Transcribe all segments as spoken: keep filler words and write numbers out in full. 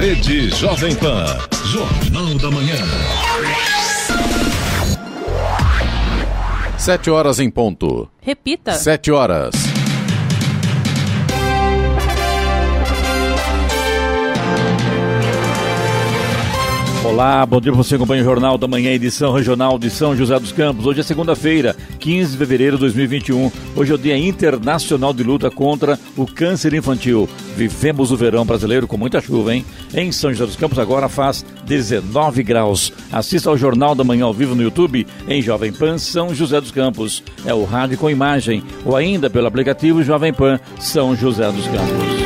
Rede Jovem Pan, Jornal da Manhã. Sete horas em ponto. Repita. Sete horas. Olá, bom dia para você, acompanha o Jornal da Manhã, edição regional de São José dos Campos. Hoje é segunda-feira, quinze de fevereiro de dois mil e vinte e um. Hoje é o Dia Internacional de Luta contra o Câncer Infantil. Vivemos o verão brasileiro com muita chuva, hein? Em São José dos Campos agora faz dezenove graus. Assista ao Jornal da Manhã ao vivo no YouTube, em Jovem Pan São José dos Campos. É o rádio com imagem, ou ainda pelo aplicativo Jovem Pan São José dos Campos.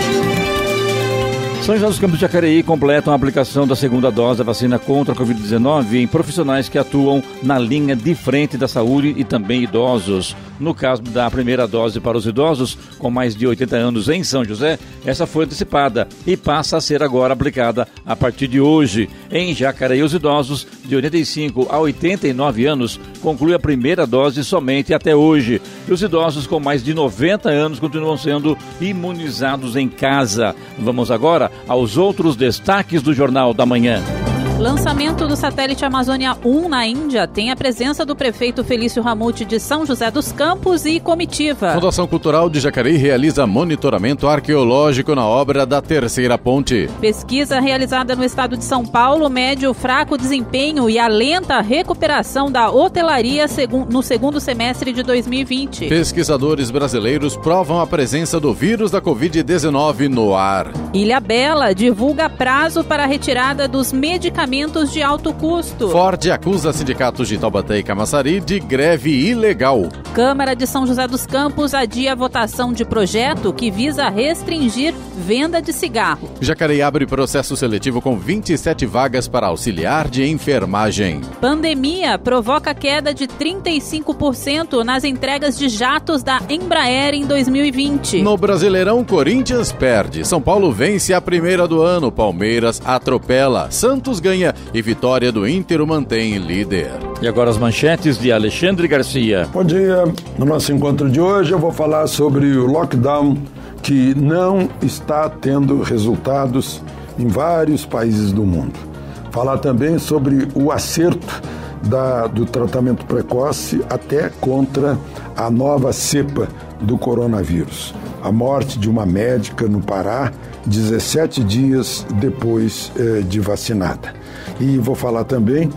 São José dos Campos de Jacareí completam a aplicação da segunda dose da vacina contra a covid dezenove em profissionais que atuam na linha de frente da saúde e também idosos. No caso da primeira dose para os idosos com mais de oitenta anos em São José, essa foi antecipada e passa a ser agora aplicada a partir de hoje. Em Jacareí, os idosos de oitenta e cinco a oitenta e nove anos concluem a primeira dose somente até hoje. E os idosos com mais de noventa anos continuam sendo imunizados em casa. Vamos agora aos outros destaques do Jornal da Manhã. Lançamento do satélite Amazônia um na Índia tem a presença do prefeito Felício Ramute de São José dos Campos e comitiva. Fundação Cultural de Jacareí realiza monitoramento arqueológico na obra da Terceira Ponte. Pesquisa realizada no estado de São Paulo mede o fraco desempenho e a lenta recuperação da hotelaria no segundo semestre de dois mil e vinte. Pesquisadores brasileiros provam a presença do vírus da covid dezenove no ar. Ilhabela divulga prazo para a retirada dos medicamentos de alto custo. Ford acusa sindicatos de Taubaté e Camaçari de greve ilegal. Câmara de São José dos Campos adia a votação de projeto que visa restringir venda de cigarro. Jacareí abre processo seletivo com vinte e sete vagas para auxiliar de enfermagem. Pandemia provoca queda de trinta e cinco por cento nas entregas de jatos da Embraer em dois mil e vinte. No Brasileirão, Corinthians perde. São Paulo vence a primeira do ano. Palmeiras atropela. Santos ganha e vitória do Inter o mantém líder. E agora as manchetes de Alexandre Garcia. Bom dia. No nosso encontro de hoje eu vou falar sobre o lockdown que não está tendo resultados em vários países do mundo. Falar também sobre o acerto da, do tratamento precoce até contra a nova cepa do coronavírus. A morte de uma médica no Pará, dezessete dias depois eh, de vacinada. E vou falar também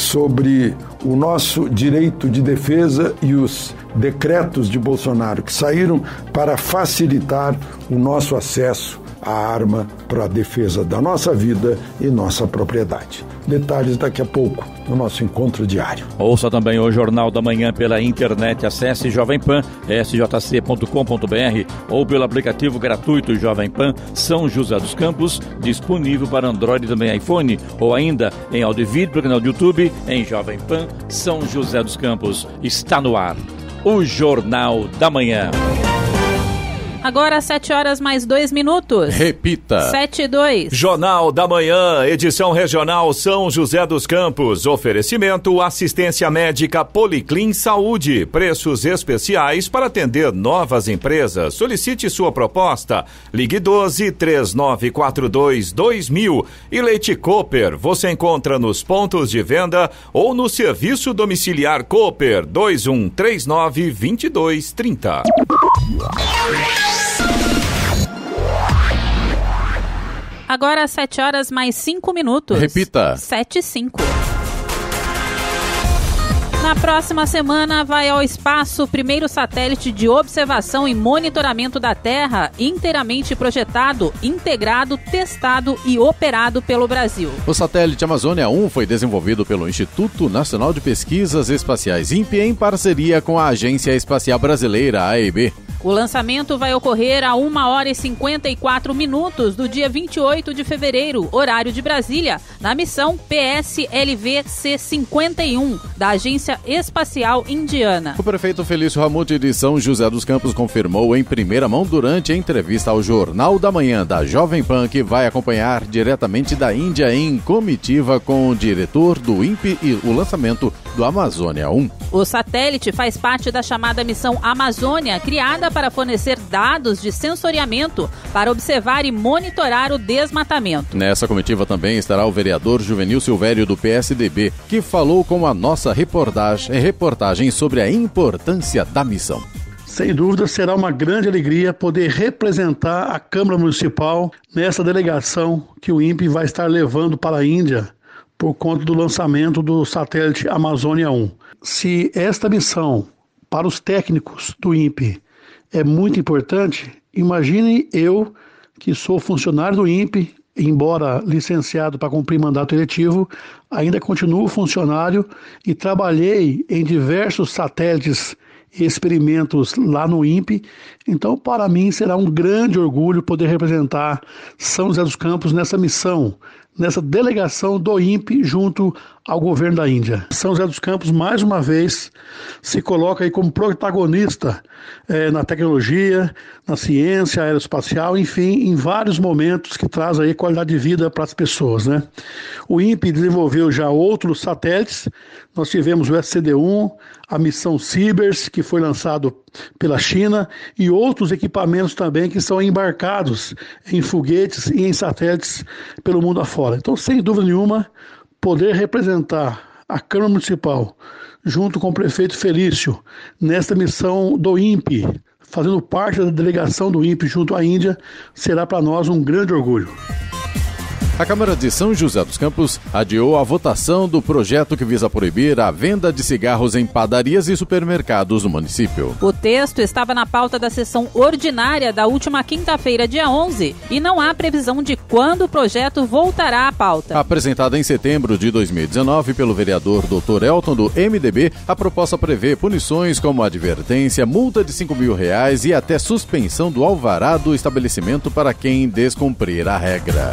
sobre o nosso direito de defesa e os decretos de Bolsonaro que saíram para facilitar o nosso acesso à arma para a defesa da nossa vida e nossa propriedade. Detalhes daqui a pouco no nosso encontro diário. Ouça também o Jornal da Manhã pela internet. Acesse Jovem Pan, s j c ponto com ponto b r ou pelo aplicativo gratuito Jovem Pan São José dos Campos, disponível para Android e também iPhone, ou ainda em áudio e vídeo pelo canal do YouTube em Jovem Pan São José dos Campos. Está no ar o Jornal da Manhã. Agora sete horas mais dois minutos. Repita. Sete e dois. Jornal da Manhã, edição regional São José dos Campos. Oferecimento assistência médica Policlin Saúde. Preços especiais para atender novas empresas. Solicite sua proposta. Ligue doze, três nove quatro dois, dois mil. E Leite Cooper. Você encontra nos pontos de venda ou no serviço domiciliar Cooper dois um três nove, dois dois três zero. Agora sete horas mais cinco minutos. Repita. Sete e cinco. Na próxima semana vai ao espaço o primeiro satélite de observação e monitoramento da Terra inteiramente projetado, integrado, testado e operado pelo Brasil. O satélite Amazônia um foi desenvolvido pelo Instituto Nacional de Pesquisas Espaciais, I N P E, em parceria com a Agência Espacial Brasileira, A E B. O lançamento vai ocorrer a uma hora e cinquenta e quatro minutos do dia vinte e oito de fevereiro, horário de Brasília, na missão P S L V C cinquenta e um, da Agência Espacial Indiana. O prefeito Felício Ramute de São José dos Campos confirmou em primeira mão durante a entrevista ao Jornal da Manhã da Jovem Pan que vai acompanhar diretamente da Índia em comitiva com o diretor do I N P E e o lançamento do Amazônia um. O satélite faz parte da chamada Missão Amazônia, criada para fornecer dados de sensoriamento para observar e monitorar o desmatamento. Nessa comitiva também estará o vereador Juvenil Silvério do P S D B, que falou com a nossa reportagem, reportagem sobre a importância da missão. Sem dúvida, será uma grande alegria poder representar a Câmara Municipal nessa delegação que o INPE vai estar levando para a Índia por conta do lançamento do satélite Amazônia um. Se esta missão para os técnicos do INPE é muito importante, imagine eu, que sou funcionário do INPE, embora licenciado para cumprir mandato eletivo, ainda continuo funcionário e trabalhei em diversos satélites e experimentos lá no INPE. Então, para mim, será um grande orgulho poder representar São José dos Campos nessa missão, nessa delegação do INPE junto ao governo da Índia. São José dos Campos, mais uma vez, se coloca aí como protagonista eh, na tecnologia, na ciência aeroespacial, enfim, em vários momentos que traz aí qualidade de vida para as pessoas, né? O INPE desenvolveu já outros satélites. Nós tivemos o S C D um, a missão Cibers, que foi lançado pela China, e outros equipamentos também que são embarcados em foguetes e em satélites pelo mundo afora. Então, sem dúvida nenhuma, poder representar a Câmara Municipal junto com o prefeito Felício nesta missão do INPE, fazendo parte da delegação do INPE junto à Índia, será para nós um grande orgulho. A Câmara de São José dos Campos adiou a votação do projeto que visa proibir a venda de cigarros em padarias e supermercados no município. O texto estava na pauta da sessão ordinária da última quinta-feira, dia onze, e não há previsão de quando o projeto voltará à pauta. Apresentada em setembro de dois mil e dezenove pelo vereador doutor Elton do M D B, a proposta prevê punições como advertência, multa de cinco mil reais e até suspensão do alvará do estabelecimento para quem descumprir a regra.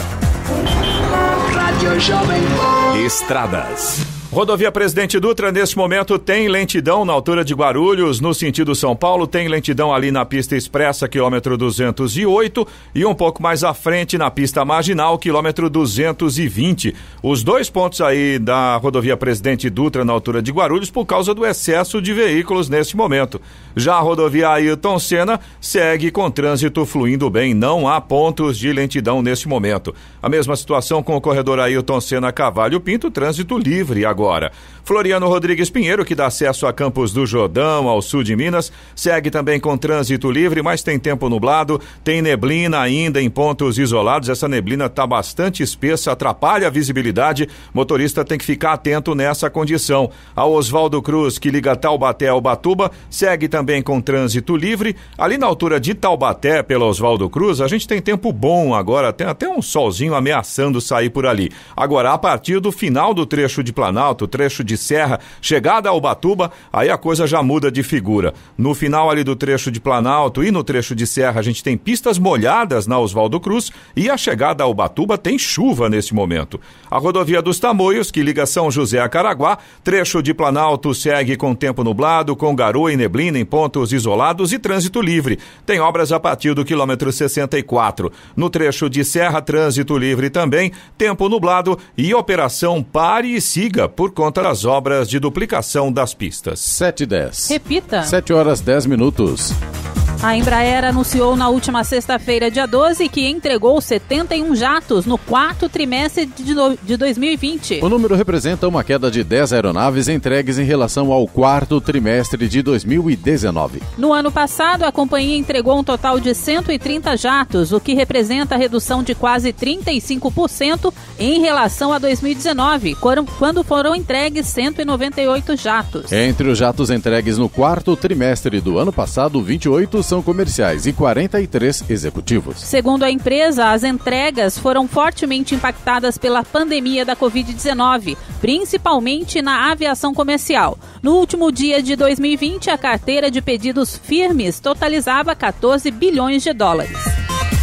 Estradas. Rodovia Presidente Dutra, nesse momento, tem lentidão na altura de Guarulhos, no sentido São Paulo, tem lentidão ali na pista expressa, quilômetro duzentos e oito, e um pouco mais à frente na pista marginal, quilômetro duzentos e vinte. Os dois pontos aí da rodovia Presidente Dutra, na altura de Guarulhos, por causa do excesso de veículos neste momento. Já a rodovia Ayrton Senna segue com trânsito fluindo bem, não há pontos de lentidão neste momento. A mesma situação com o corredor Ayrton Senna Cavalho Pinto, trânsito livre agora. Floriano Rodrigues Pinheiro, que dá acesso a Campos do Jordão, ao sul de Minas, segue também com trânsito livre, mas tem tempo nublado, tem neblina ainda em pontos isolados. Essa neblina está bastante espessa, atrapalha a visibilidade, motorista tem que ficar atento nessa condição. A Oswaldo Cruz, que liga Taubaté ao Ubatuba, segue também com trânsito livre. Ali na altura de Taubaté, pela Oswaldo Cruz, a gente tem tempo bom agora, tem até um solzinho ameaçando sair por ali. Agora, a partir do final do trecho de Planalto, trecho de Serra, chegada ao Ubatuba, aí a coisa já muda de figura. No final ali do trecho de Planalto e no trecho de Serra, a gente tem pistas molhadas na Oswaldo Cruz e a chegada ao Ubatuba tem chuva nesse momento. A rodovia dos Tamoios, que liga São José a Caraguá, trecho de Planalto segue com tempo nublado, com garoa e neblina em pontos isolados e trânsito livre. Tem obras a partir do quilômetro sessenta e quatro. No trecho de Serra, trânsito livre também, tempo nublado e operação Pare e Siga por conta das obras de duplicação das pistas. sete e dez. Repita. sete horas dez minutos. A Embraer anunciou na última sexta-feira, dia doze, que entregou setenta e um jatos no quarto trimestre de, no... de dois mil e vinte. O número representa uma queda de dez aeronaves entregues em relação ao quarto trimestre de dois mil e dezenove. No ano passado, a companhia entregou um total de cento e trinta jatos, o que representa a redução de quase trinta e cinco por cento em relação a dois mil e dezenove, quando foram entregues cento e noventa e oito jatos. Entre os jatos entregues no quarto trimestre do ano passado, vinte e oito são comerciais e quarenta e três executivos. Segundo a empresa, as entregas foram fortemente impactadas pela pandemia da covid dezenove, principalmente na aviação comercial. No último dia de dois mil e vinte, a carteira de pedidos firmes totalizava quatorze bilhões de dólares.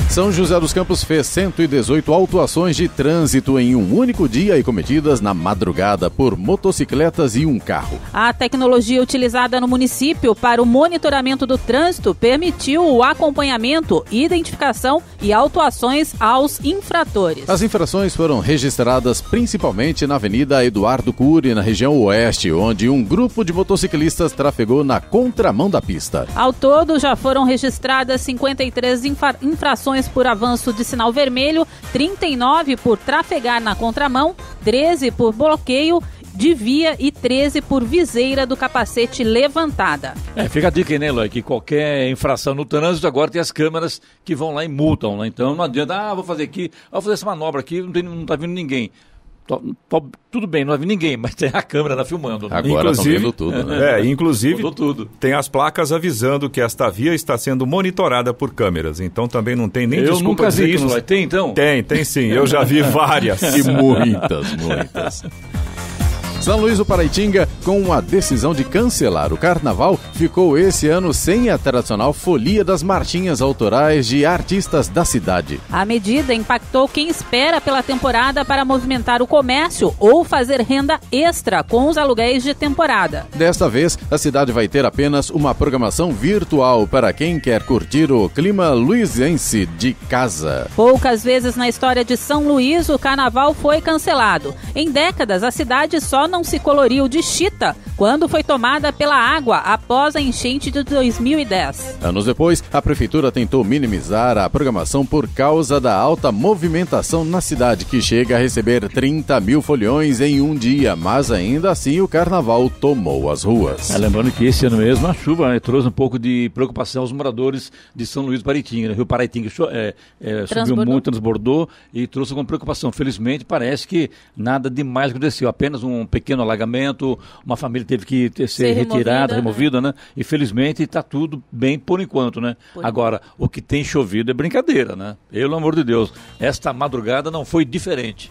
São José dos Campos fez cento e dezoito autuações de trânsito em um único dia e cometidas na madrugada por motocicletas e um carro. A tecnologia utilizada no município para o monitoramento do trânsito permitiu o acompanhamento, identificação e autuações aos infratores. As infrações foram registradas principalmente na Avenida Eduardo Cury, na região oeste, onde um grupo de motociclistas trafegou na contramão da pista. Ao todo, já foram registradas cinquenta e três infra- infrações por avanço de sinal vermelho, trinta e nove por trafegar na contramão, treze por bloqueio de via e treze por viseira do capacete levantada. É, fica a dica aí, né, Eloy, que qualquer infração no trânsito agora tem as câmeras que vão lá e multam, né? Então não adianta, ah, vou fazer aqui, vou fazer essa manobra aqui, não, tem, não tá vindo ninguém. Tô, tô, tudo bem, não vai vir ninguém, mas tem a câmera lá filmando. Né? Agora estão vendo tudo, né? É, inclusive tudo. Tem as placas avisando que esta via está sendo monitorada por câmeras, então também não tem nem Eu desculpa nunca dizer vi que isso, não... vai ter então? Tem, tem sim, eu já vi várias. E muitas, muitas. São Luís do Paraitinga, com uma decisão de cancelar o carnaval, ficou esse ano sem a tradicional folia das marchinhas autorais de artistas da cidade. A medida impactou quem espera pela temporada para movimentar o comércio ou fazer renda extra com os aluguéis de temporada. Desta vez, a cidade vai ter apenas uma programação virtual para quem quer curtir o clima luizense de casa. Poucas vezes na história de São Luís o carnaval foi cancelado. Em décadas, a cidade só não se coloriu de chita quando foi tomada pela água após a enchente de dois mil e dez. Anos depois, a prefeitura tentou minimizar a programação por causa da alta movimentação na cidade, que chega a receber trinta mil foliões em um dia, mas ainda assim o carnaval tomou as ruas. É, lembrando que esse ano mesmo a chuva, né, trouxe um pouco de preocupação aos moradores de São Luís do Paraitinga. Né? O Rio Paraitinga é, é, subiu muito, transbordou e trouxe alguma preocupação. Felizmente parece que nada demais aconteceu, apenas um pequeno alagamento, uma família teve que ter, ser, ser retirada, removida, né? E felizmente está tudo bem por enquanto, né? Por Agora, enquanto. O que tem chovido é brincadeira, né? Pelo amor de Deus, esta madrugada não foi diferente.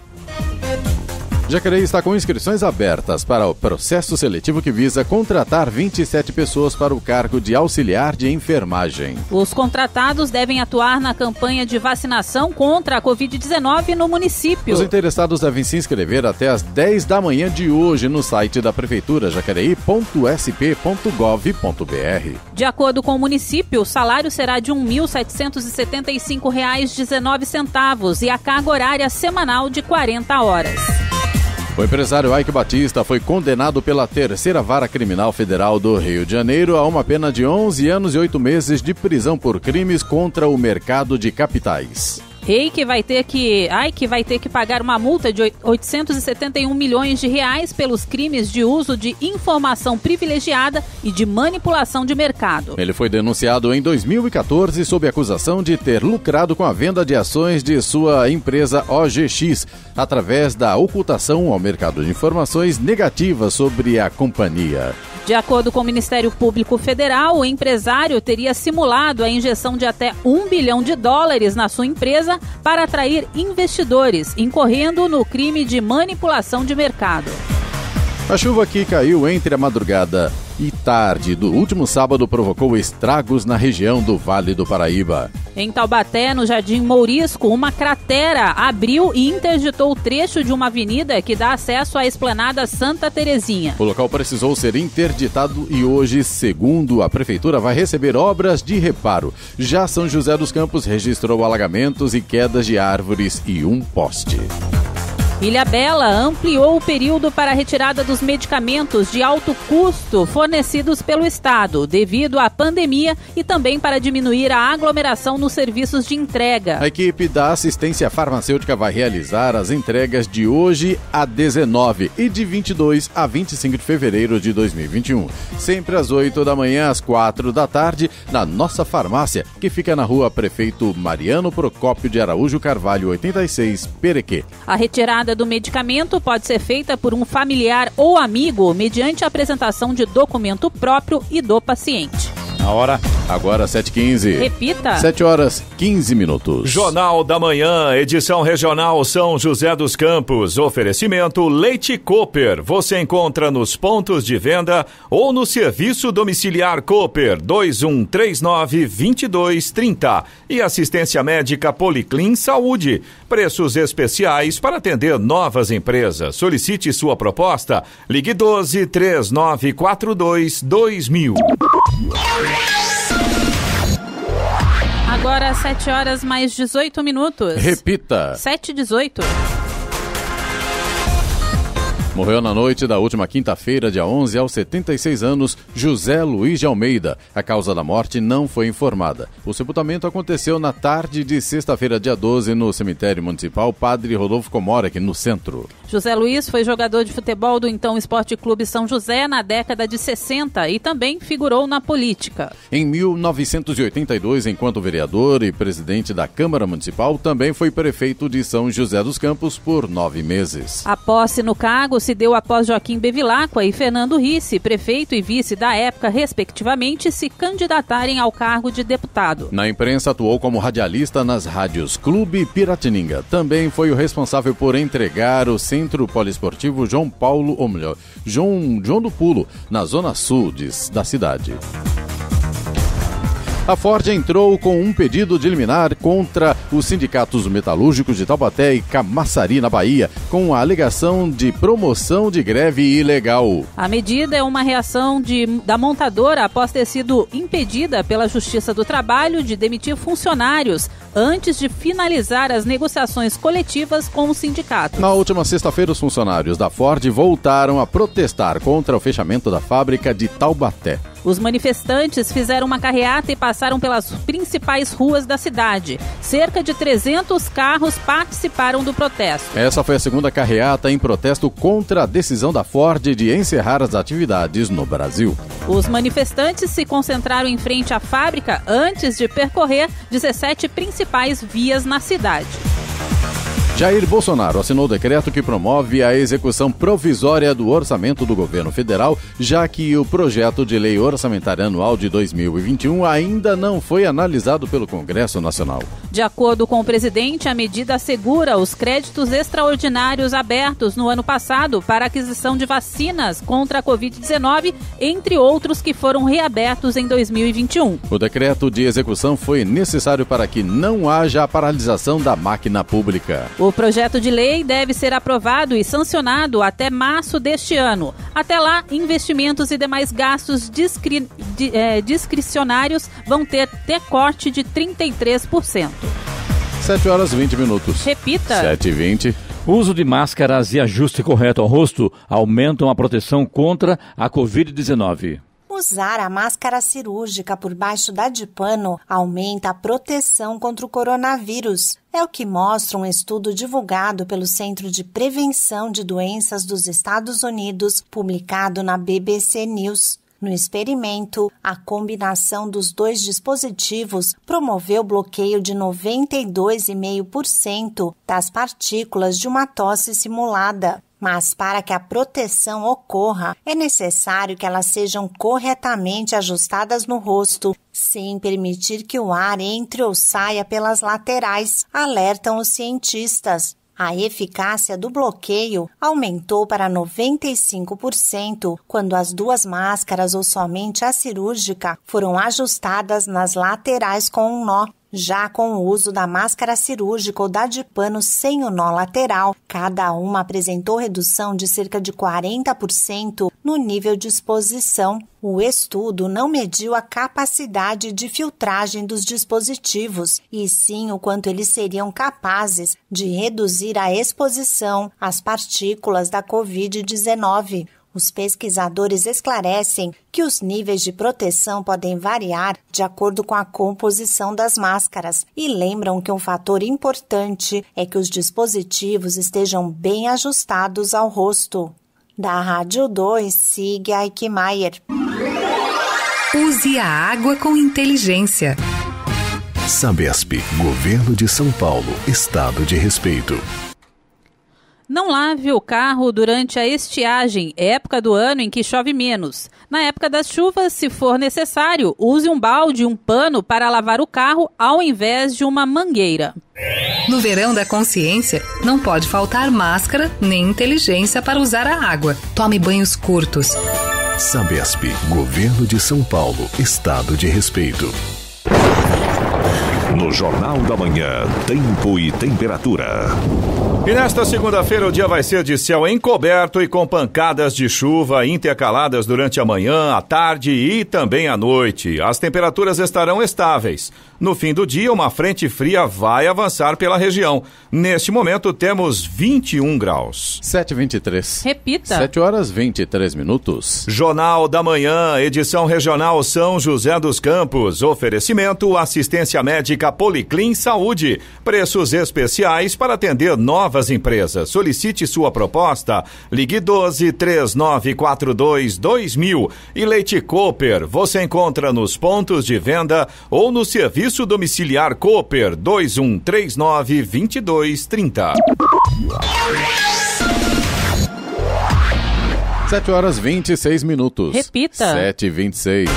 Jacareí está com inscrições abertas para o processo seletivo que visa contratar vinte e sete pessoas para o cargo de auxiliar de enfermagem. Os contratados devem atuar na campanha de vacinação contra a covid dezenove no município. Os interessados devem se inscrever até às dez da manhã de hoje no site da Prefeitura, jacareí ponto s p ponto gov ponto b r. De acordo com o município, o salário será de um mil setecentos e setenta e cinco reais e dezenove centavos e a carga horária semanal de quarenta horas. O empresário Ike Batista foi condenado pela terceira vara criminal federal do Rio de Janeiro a uma pena de onze anos e oito meses de prisão por crimes contra o mercado de capitais. Ike vai ter que, Ike vai ter que pagar uma multa de oitocentos e setenta e um milhões de reais pelos crimes de uso de informação privilegiada e de manipulação de mercado. Ele foi denunciado em dois mil e quatorze sob acusação de ter lucrado com a venda de ações de sua empresa O G X, através da ocultação ao mercado de informações negativas sobre a companhia. De acordo com o Ministério Público Federal, o empresário teria simulado a injeção de até um bilhão de dólares na sua empresa para atrair investidores, incorrendo no crime de manipulação de mercado. A chuva que caiu entre a madrugada e tarde do último sábado provocou estragos na região do Vale do Paraíba. Em Taubaté, no Jardim Mourisco, uma cratera abriu e interditou o trecho de uma avenida que dá acesso à esplanada Santa Terezinha. O local precisou ser interditado e hoje, segundo a Prefeitura, vai receber obras de reparo. Já São José dos Campos registrou alagamentos e quedas de árvores e um poste. Ilhabela ampliou o período para a retirada dos medicamentos de alto custo fornecidos pelo Estado, devido à pandemia e também para diminuir a aglomeração nos serviços de entrega. A equipe da assistência farmacêutica vai realizar as entregas de hoje a dezenove e de vinte e dois a vinte e cinco de fevereiro de dois mil e vinte e um. Sempre às oito da manhã, às quatro da tarde, na nossa farmácia, que fica na rua Prefeito Mariano Procópio de Araújo Carvalho, oitenta e seis, Perequê. A retirada do medicamento pode ser feita por um familiar ou amigo mediante a apresentação de documento próprio e do paciente. Na hora. Agora sete e quinze. Repita. sete horas quinze minutos. Jornal da Manhã, edição regional São José dos Campos. Oferecimento Leite Cooper. Você encontra nos pontos de venda ou no serviço domiciliar Cooper dois um três nove, dois dois três zero. E assistência médica Policlin Saúde. Preços especiais para atender novas empresas. Solicite sua proposta. Ligue doze, três nove quatro dois, dois mil. Agora sete horas mais dezoito minutos. Repita. sete e dezoito. Morreu na noite da última quinta-feira, dia onze, aos setenta e seis anos, José Luiz de Almeida. A causa da morte não foi informada. O sepultamento aconteceu na tarde de sexta-feira, dia doze, no cemitério municipal Padre Rodolfo Comora, aqui no centro. José Luiz foi jogador de futebol do então Esporte Clube São José na década de sessenta e também figurou na política. Em mil novecentos e oitenta e dois, enquanto vereador e presidente da Câmara Municipal, também foi prefeito de São José dos Campos por nove meses. A posse no cargo se deu após Joaquim Bevilacqua e Fernando Risse, prefeito e vice da época, respectivamente, se candidatarem ao cargo de deputado. Na imprensa, atuou como radialista nas rádios Clube e Piratininga. Também foi o responsável por entregar o Centro Poliesportivo João Paulo, ou melhor, João, João do Pulo, na zona sul de, da cidade. A Ford entrou com um pedido de liminar contra os sindicatos metalúrgicos de Taubaté e Camaçari, na Bahia, com a alegação de promoção de greve ilegal. A medida é uma reação de, da montadora após ter sido impedida pela Justiça do Trabalho de demitir funcionários antes de finalizar as negociações coletivas com os sindicatos. Na última sexta-feira, os funcionários da Ford voltaram a protestar contra o fechamento da fábrica de Taubaté. Os manifestantes fizeram uma carreata e passaram pelas principais ruas da cidade. Cerca de trezentos carros participaram do protesto. Essa foi a segunda carreata em protesto contra a decisão da Ford de encerrar as atividades no Brasil. Os manifestantes se concentraram em frente à fábrica antes de percorrer dezessete principais vias na cidade. Jair Bolsonaro assinou o decreto que promove a execução provisória do orçamento do governo federal, já que o projeto de lei orçamentária anual de dois mil e vinte e um ainda não foi analisado pelo Congresso Nacional. De acordo com o presidente, a medida assegura os créditos extraordinários abertos no ano passado para aquisição de vacinas contra a covid dezenove, entre outros que foram reabertos em dois mil e vinte e um. O decreto de execução foi necessário para que não haja a paralisação da máquina pública. O projeto de lei deve ser aprovado e sancionado até março deste ano. Até lá, investimentos e demais gastos discri... de, é, discricionários vão ter corte de trinta e três por cento. sete horas e vinte minutos. Repita. sete e vinte. O uso de máscaras e ajuste correto ao rosto aumentam a proteção contra a covid dezenove. Usar a máscara cirúrgica por baixo da de pano aumenta a proteção contra o coronavírus. É o que mostra um estudo divulgado pelo Centro de Prevenção de Doenças dos Estados Unidos, publicado na B B C News. No experimento, a combinação dos dois dispositivos promoveu bloqueio de noventa e dois vírgula cinco por cento das partículas de uma tosse simulada. Mas para que a proteção ocorra, é necessário que elas sejam corretamente ajustadas no rosto, sem permitir que o ar entre ou saia pelas laterais, alertam os cientistas. A eficácia do bloqueio aumentou para noventa e cinco por cento quando as duas máscaras ou somente a cirúrgica foram ajustadas nas laterais com um nó. Já com o uso da máscara cirúrgica ou da de pano sem o nó lateral, cada uma apresentou redução de cerca de quarenta por cento no nível de exposição. O estudo não mediu a capacidade de filtragem dos dispositivos, e sim o quanto eles seriam capazes de reduzir a exposição às partículas da covid dezenove. Os pesquisadores esclarecem que os níveis de proteção podem variar de acordo com a composição das máscaras e lembram que um fator importante é que os dispositivos estejam bem ajustados ao rosto. Da Rádio dois, siga Eichmeier. Use a água com inteligência. Sabesp, Governo de São Paulo, Estado de Respeito. Não lave o carro durante a estiagem, época do ano em que chove menos. Na época das chuvas, se for necessário, use um balde e um pano para lavar o carro ao invés de uma mangueira. No verão da consciência, não pode faltar máscara nem inteligência para usar a água. Tome banhos curtos. Sabesp, Governo de São Paulo, Estado de Respeito. No Jornal da Manhã, tempo e temperatura. E nesta segunda-feira o dia vai ser de céu encoberto e com pancadas de chuva intercaladas durante a manhã, a tarde e também à noite. As temperaturas estarão estáveis. No fim do dia, uma frente fria vai avançar pela região. Neste momento, temos vinte e um graus. sete e vinte e três. Repita. sete horas e vinte e três minutos. Jornal da Manhã, edição regional São José dos Campos. Oferecimento, assistência médica Policlin Saúde. Preços especiais para atender novas empresas. Solicite sua proposta. Ligue doze, três nove quatro dois, dois mil. E Leite Cooper, você encontra nos pontos de venda ou no serviço domiciliar Cooper dois um três nove, dois dois três zero. sete horas e vinte e seis minutos. Repita. sete e vinte e seis.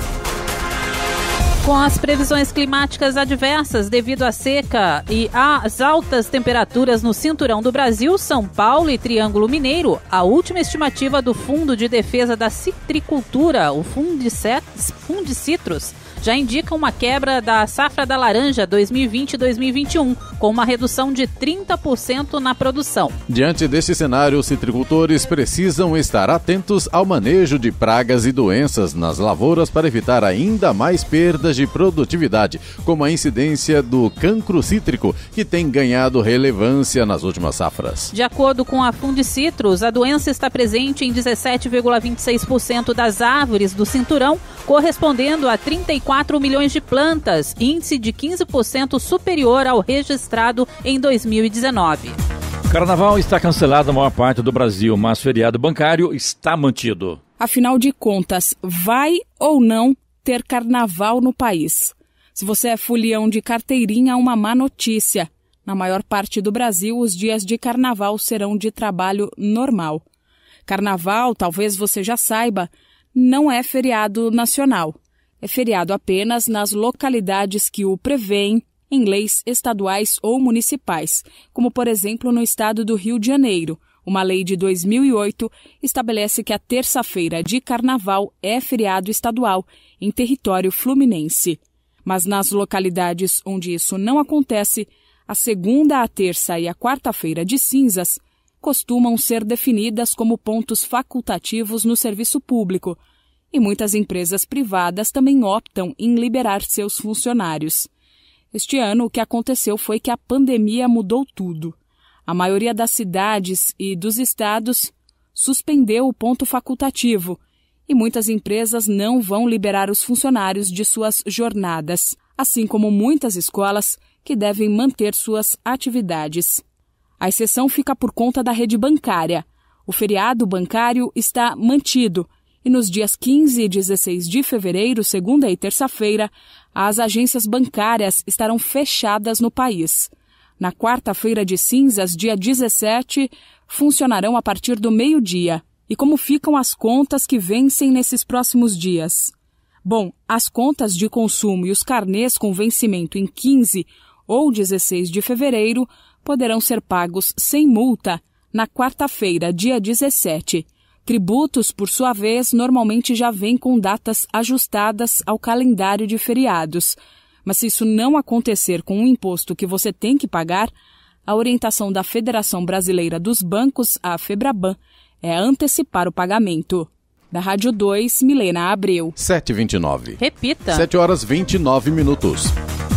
Com as previsões climáticas adversas devido à seca e às altas temperaturas no cinturão do Brasil, São Paulo e Triângulo Mineiro, a última estimativa do Fundo de Defesa da Citricultura, o Fundicitrus, já indica uma quebra da safra da laranja dois mil e vinte e dois mil e vinte e um, com uma redução de trinta por cento na produção. Diante deste cenário, os citricultores precisam estar atentos ao manejo de pragas e doenças nas lavouras para evitar ainda mais perdas de produtividade, como a incidência do cancro cítrico, que tem ganhado relevância nas últimas safras. De acordo com a Fundicitrus, a doença está presente em dezessete vírgula vinte e seis por cento das árvores do cinturão, correspondendo a trinta e quatro milhões de plantas, índice de quinze por cento superior ao registrado em dois mil e dezenove. Carnaval está cancelado na maior parte do Brasil, mas feriado bancário está mantido. Afinal de contas, vai ou não ter carnaval no país? Se você é folião de carteirinha, uma má notícia. Na maior parte do Brasil, os dias de carnaval serão de trabalho normal. Carnaval, talvez você já saiba, não é feriado nacional. É feriado apenas nas localidades que o prevêem em leis estaduais ou municipais, como, por exemplo, no estado do Rio de Janeiro. Uma lei de dois mil e oito estabelece que a terça-feira de carnaval é feriado estadual em território fluminense. Mas nas localidades onde isso não acontece, a segunda, a terça e a quarta-feira de cinzas costumam ser definidas como pontos facultativos no serviço público, e muitas empresas privadas também optam em liberar seus funcionários. Este ano, o que aconteceu foi que a pandemia mudou tudo. A maioria das cidades e dos estados suspendeu o ponto facultativo e muitas empresas não vão liberar os funcionários de suas jornadas, assim como muitas escolas que devem manter suas atividades. A exceção fica por conta da rede bancária. O feriado bancário está mantido e nos dias quinze e dezesseis de fevereiro, segunda e terça-feira, as agências bancárias estarão fechadas no país. Na quarta-feira de cinzas, dia dezessete, funcionarão a partir do meio-dia. E como ficam as contas que vencem nesses próximos dias? Bom, as contas de consumo e os carnês com vencimento em quinze ou dezesseis de fevereiro poderão ser pagos sem multa na quarta-feira, dia dezessete. Tributos, por sua vez, normalmente já vêm com datas ajustadas ao calendário de feriados. Mas se isso não acontecer com um imposto que você tem que pagar, a orientação da Federação Brasileira dos Bancos, a FEBRABAN, é antecipar o pagamento. Da Rádio dois, Milena Abreu. sete e vinte e nove. Repita. sete horas e vinte e nove minutos.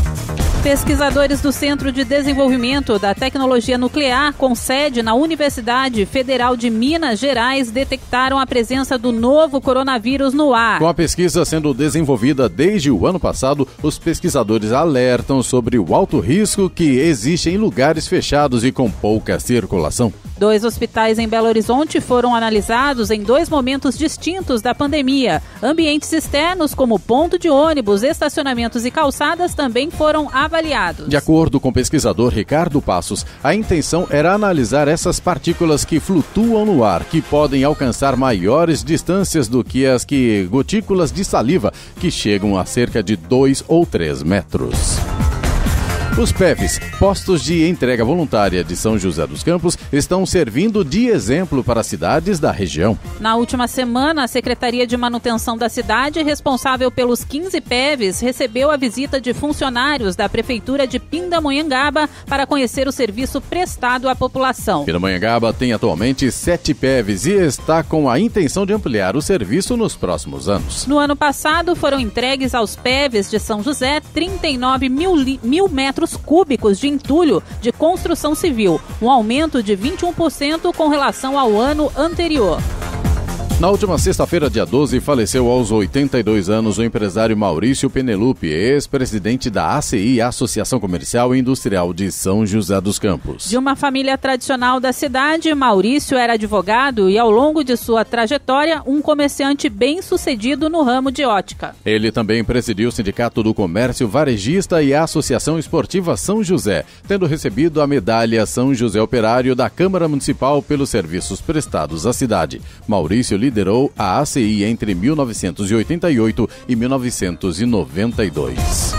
Pesquisadores do Centro de Desenvolvimento da Tecnologia Nuclear, com sede na Universidade Federal de Minas Gerais, detectaram a presença do novo coronavírus no ar. Com a pesquisa sendo desenvolvida desde o ano passado, os pesquisadores alertam sobre o alto risco que existe em lugares fechados e com pouca circulação. Dois hospitais em Belo Horizonte foram analisados em dois momentos distintos da pandemia. Ambientes externos, como ponto de ônibus, estacionamentos e calçadas, também foram avaliados. avaliados. De acordo com o pesquisador Ricardo Passos, a intenção era analisar essas partículas que flutuam no ar, que podem alcançar maiores distâncias do que as que gotículas de saliva, que chegam a cerca de dois ou três metros. Os P E Vs, postos de entrega voluntária de São José dos Campos, estão servindo de exemplo para cidades da região. Na última semana, a Secretaria de Manutenção da cidade, responsável pelos quinze P E Vs, recebeu a visita de funcionários da Prefeitura de Pindamonhangaba para conhecer o serviço prestado à população. Pindamonhangaba tem atualmente sete P E Vs e está com a intenção de ampliar o serviço nos próximos anos. No ano passado, foram entregues aos P E Vs de São José trinta e nove mil, li- mil metros cúbicos de entulho de construção civil, um aumento de vinte e um por cento com relação ao ano anterior. Na última sexta-feira, dia doze, faleceu aos oitenta e dois anos o empresário Maurício Penelope, ex-presidente da A C I, Associação Comercial e Industrial de São José dos Campos. De uma família tradicional da cidade, Maurício era advogado e, ao longo de sua trajetória, um comerciante bem-sucedido no ramo de ótica. Ele também presidiu o Sindicato do Comércio Varejista e a Associação Esportiva São José, tendo recebido a medalha São José Operário da Câmara Municipal pelos serviços prestados à cidade. Maurício liderou a A C I entre mil novecentos e oitenta e oito e mil novecentos e noventa e dois.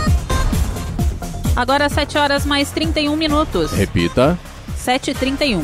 Agora sete horas mais trinta e um minutos. Repita. sete e trinta e um.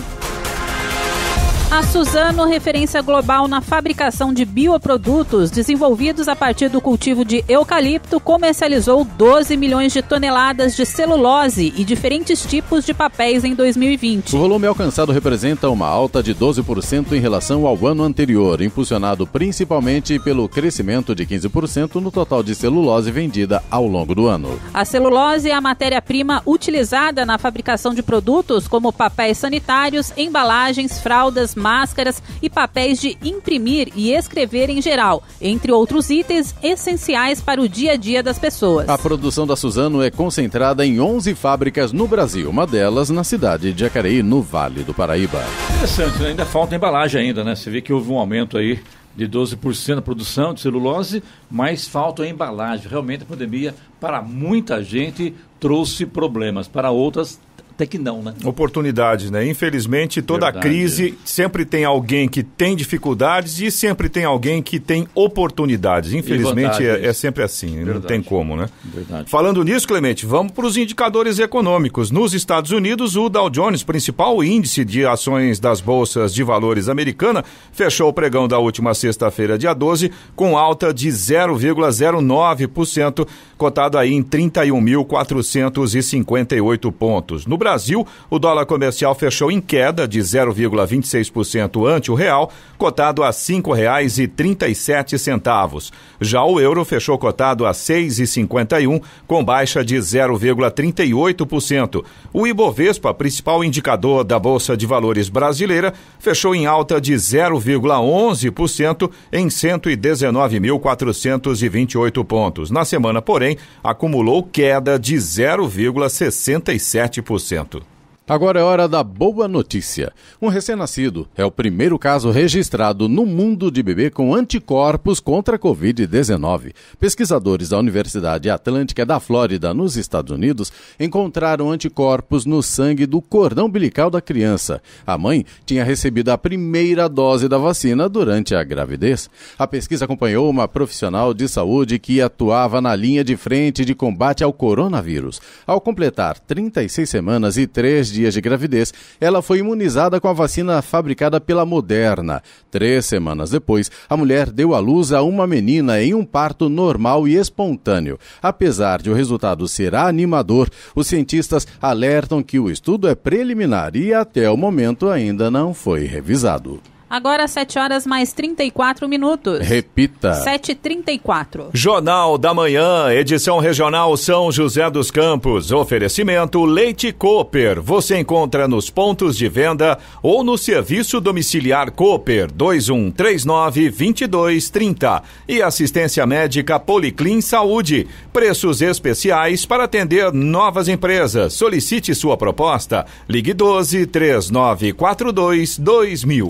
A Suzano, referência global na fabricação de bioprodutos desenvolvidos a partir do cultivo de eucalipto, comercializou doze milhões de toneladas de celulose e diferentes tipos de papéis em dois mil e vinte. O volume alcançado representa uma alta de doze por cento em relação ao ano anterior, impulsionado principalmente pelo crescimento de quinze por cento no total de celulose vendida ao longo do ano. A celulose é a matéria-prima utilizada na fabricação de produtos como papéis sanitários, embalagens, fraldas, máscaras e papéis de imprimir e escrever em geral, entre outros itens essenciais para o dia a dia das pessoas. A produção da Suzano é concentrada em onze fábricas no Brasil, uma delas na cidade de Jacareí, no Vale do Paraíba. Interessante, né? Ainda falta embalagem ainda, né? Você vê que houve um aumento aí de doze por cento na produção de celulose, mas falta a embalagem. Realmente a pandemia, para muita gente, trouxe problemas, para outras até que não, né? Oportunidades, né? Infelizmente, toda Verdade. crise sempre tem alguém que tem dificuldades e sempre tem alguém que tem oportunidades. Infelizmente, é, é sempre assim, Verdade. não tem como, né? Verdade. Falando nisso, Clemente, vamos para os indicadores econômicos. Nos Estados Unidos, o Dow Jones, principal índice de ações das bolsas de valores americana, fechou o pregão da última sexta-feira, dia doze, com alta de zero vírgula zero nove por cento, cotado aí em trinta e um mil quatrocentos e cinquenta e oito pontos. No Brasil, o dólar comercial fechou em queda de zero vírgula vinte e seis por cento ante o real, cotado a cinco reais e trinta e sete centavos. Já o euro fechou cotado a seis reais e cinquenta e um, com baixa de zero vírgula trinta e oito por cento. O Ibovespa, principal indicador da Bolsa de Valores brasileira, fechou em alta de zero vírgula onze por cento em cento e dezenove mil quatrocentos e vinte e oito pontos. Na semana, porém, acumulou queda de zero vírgula sessenta e sete por cento. Agora é hora da boa notícia. Um recém-nascido é o primeiro caso registrado no mundo de bebê com anticorpos contra a covid dezenove. Pesquisadores da Universidade Atlântica da Flórida, nos Estados Unidos, encontraram anticorpos no sangue do cordão umbilical da criança. A mãe tinha recebido a primeira dose da vacina durante a gravidez. A pesquisa acompanhou uma profissional de saúde que atuava na linha de frente de combate ao coronavírus. Ao completar trinta e seis semanas e três dias de gravidez, ela foi imunizada com a vacina fabricada pela Moderna. Três semanas depois, a mulher deu à luz a uma menina em um parto normal e espontâneo. Apesar de o resultado ser animador, os cientistas alertam que o estudo é preliminar e até o momento ainda não foi revisado. Agora sete horas mais trinta e quatro minutos. Repita. sete e trinta e quatro. Jornal da Manhã, edição regional São José dos Campos. Oferecimento Leite Cooper. Você encontra nos pontos de venda ou no serviço domiciliar Cooper dois um três nove, dois dois três zero. E assistência médica Policlin Saúde. Preços especiais para atender novas empresas. Solicite sua proposta. Ligue doze, três nove quatro dois, dois mil.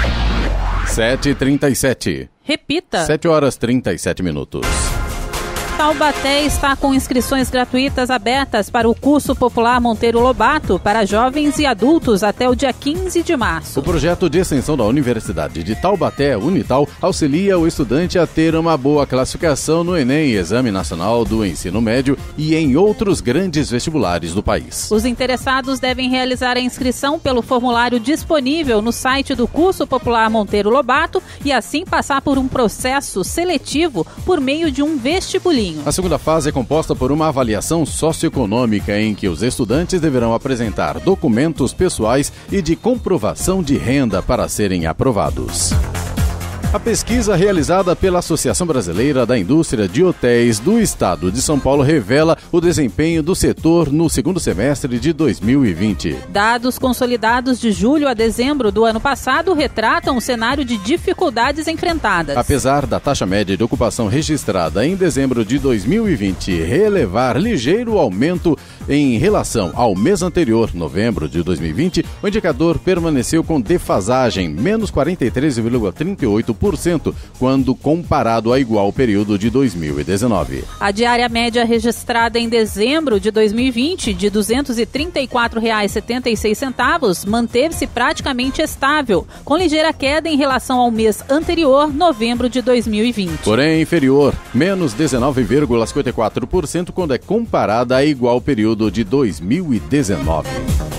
sete e trinta e sete. Repita. sete horas e trinta e sete minutos. Taubaté está com inscrições gratuitas abertas para o curso popular Monteiro Lobato para jovens e adultos até o dia quinze de março. O projeto de extensão da Universidade de Taubaté, Unital, auxilia o estudante a ter uma boa classificação no Enem, Exame Nacional do Ensino Médio, e em outros grandes vestibulares do país. Os interessados devem realizar a inscrição pelo formulário disponível no site do curso popular Monteiro Lobato e assim passar por um processo seletivo por meio de um vestibulinho. A segunda fase é composta por uma avaliação socioeconômica em que os estudantes deverão apresentar documentos pessoais e de comprovação de renda para serem aprovados. A pesquisa realizada pela Associação Brasileira da Indústria de Hotéis do Estado de São Paulo revela o desempenho do setor no segundo semestre de dois mil e vinte. Dados consolidados de julho a dezembro do ano passado retratam um cenário de dificuldades enfrentadas. Apesar da taxa média de ocupação registrada em dezembro de dois mil e vinte relevar ligeiro aumento em relação ao mês anterior, novembro de dois mil e vinte, o indicador permaneceu com defasagem, menos quarenta e três vírgula trinta e oito por cento, quando comparado a igual período de dois mil e dezenove. A diária média registrada em dezembro de dois mil e vinte, de duzentos e trinta e quatro reais e setenta e seis centavos, manteve-se praticamente estável, com ligeira queda em relação ao mês anterior, novembro de dois mil e vinte. Porém, inferior, menos dezenove vírgula cinquenta e quatro por cento, quando é comparada a igual período de dois mil e dezenove.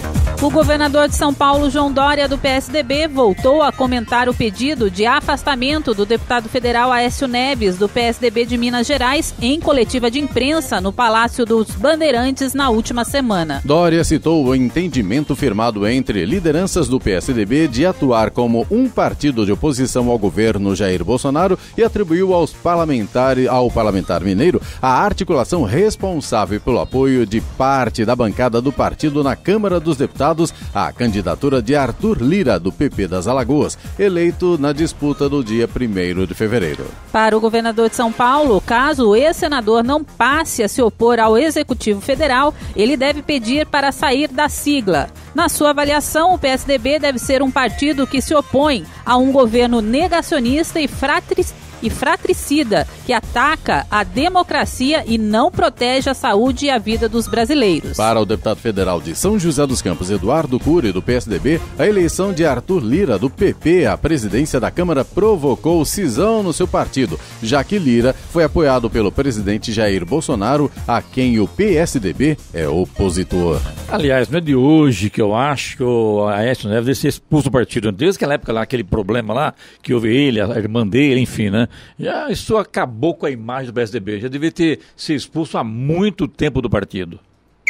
O governador de São Paulo, João Dória, do P S D B, voltou a comentar o pedido de afastamento do deputado federal Aécio Neves, do P S D B de Minas Gerais, em coletiva de imprensa no Palácio dos Bandeirantes na última semana. Dória citou o entendimento firmado entre lideranças do P S D B de atuar como um partido de oposição ao governo Jair Bolsonaro e atribuiu aos parlamentares, ao parlamentar mineiro a articulação responsável pelo apoio de parte da bancada do partido na Câmara dos Deputados a candidatura de Arthur Lira, do P P das Alagoas, eleito na disputa do dia primeiro de fevereiro. Para o governador de São Paulo, caso o ex-senador não passe a se opor ao Executivo Federal, ele deve pedir para sair da sigla. Na sua avaliação, o P S D B deve ser um partido que se opõe a um governo negacionista e fratricida. e fratricida, que ataca a democracia e não protege a saúde e a vida dos brasileiros. Para o deputado federal de São José dos Campos, Eduardo Cury, do P S D B, a eleição de Arthur Lira, do P P, à presidência da Câmara provocou cisão no seu partido, já que Lira foi apoiado pelo presidente Jair Bolsonaro, a quem o P S D B é opositor. Aliás, não é de hoje que eu acho que o Aécio Neves deve ser expulso do partido. Desde aquela época lá, aquele problema lá, que houve ele, a irmã dele, enfim, né? Já isso acabou com a imagem do P S D B. Já devia ter sido expulso há muito tempo do partido.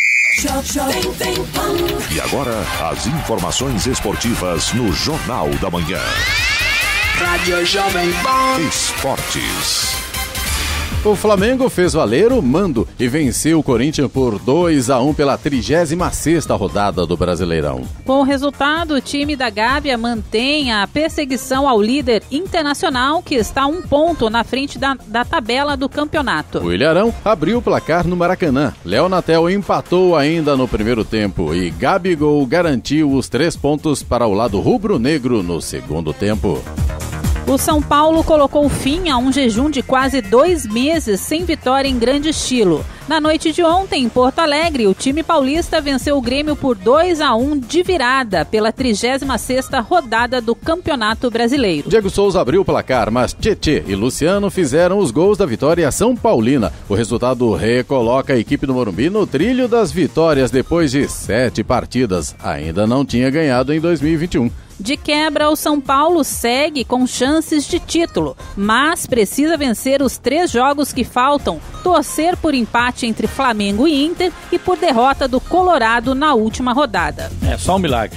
E agora, as informações esportivas no Jornal da Manhã. Rádio Jovem Pan. Esportes. O Flamengo fez valer o mando e venceu o Corinthians por dois a um pela trigésima sexta rodada do Brasileirão. Com o resultado, o time da Gávea mantém a perseguição ao líder internacional, que está a um ponto na frente da, da tabela do campeonato. O Ilharão abriu o placar no Maracanã. Léo Natel empatou ainda no primeiro tempo e Gabigol garantiu os três pontos para o lado rubro-negro no segundo tempo. O São Paulo colocou fim a um jejum de quase dois meses sem vitória em grande estilo. Na noite de ontem, em Porto Alegre, o time paulista venceu o Grêmio por dois a um de virada pela trigésima sexta rodada do Campeonato Brasileiro. Diego Souza abriu o placar, mas Tchê e Luciano fizeram os gols da vitória São Paulina. O resultado recoloca a equipe do Morumbi no trilho das vitórias depois de sete partidas. Ainda não tinha ganhado em dois mil e vinte e um. De quebra, o São Paulo segue com chances de título, mas precisa vencer os três jogos que faltam, torcer por empate entre Flamengo e Inter e por derrota do Colorado na última rodada. É só um milagre.